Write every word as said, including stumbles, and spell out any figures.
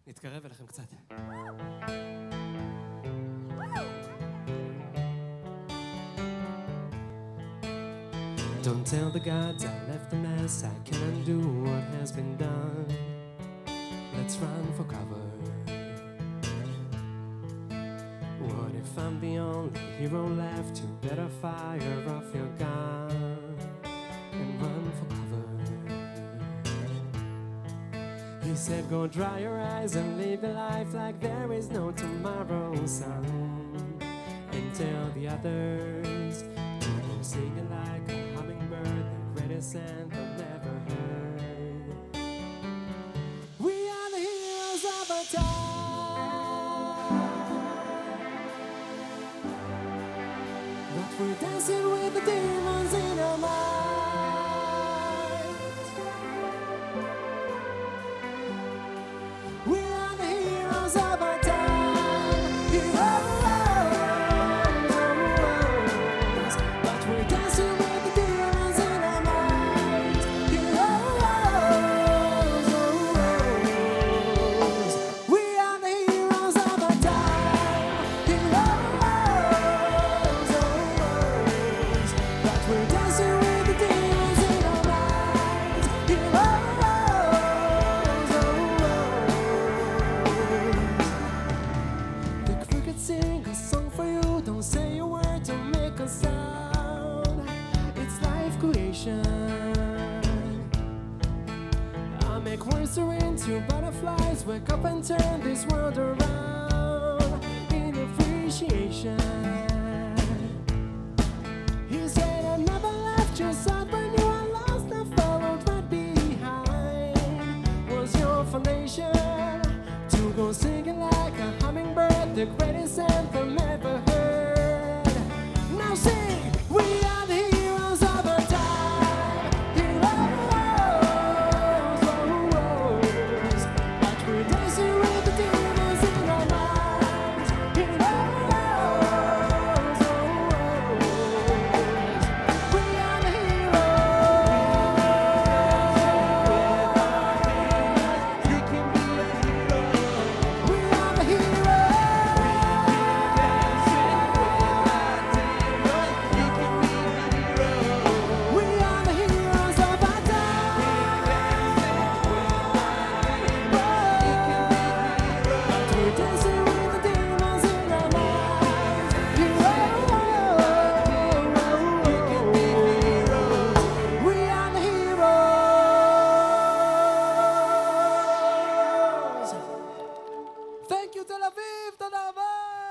נתקרב אליכם קצת. Don't tell the gods I left a mess, I can't undo what has been done. Let's run for cover. What if I'm the only hero left? You better fire off your gun and run for cover. He said go dry your eyes and live your life like there is no tomorrow, son. And tell the others to go sing it like a hummingbird, the greatest anthem ever heard. We are the heroes of our time, but we're dancing with the demons in our minds. We are the heroes of our time, heroes, but we're dancing with the demons in our minds. Heroes, we are the heroes of our time, heroes, but we're dancing with the demons in our minds. Heroes, the crickets sing a song for you. Don't say a word, don't make a sound. It's life creation. I make words turn into butterflies. Wake up and turn this world around in appreciation. He said I never left your side when you were lost. I followed right behind. Was your foundation to go singing like a hummingbird, the greatest anthem ever heard. Now sing, we are the heroes of our time, heroes, but we're dancing with the demons in our minds. Heroes, we are the heroes. You can be a hero. We are the We are the heroes of our time. But we're dancing with the demons in our minds. Heroes, we are the heroes. Thank you, Tel Aviv. תודה רבה.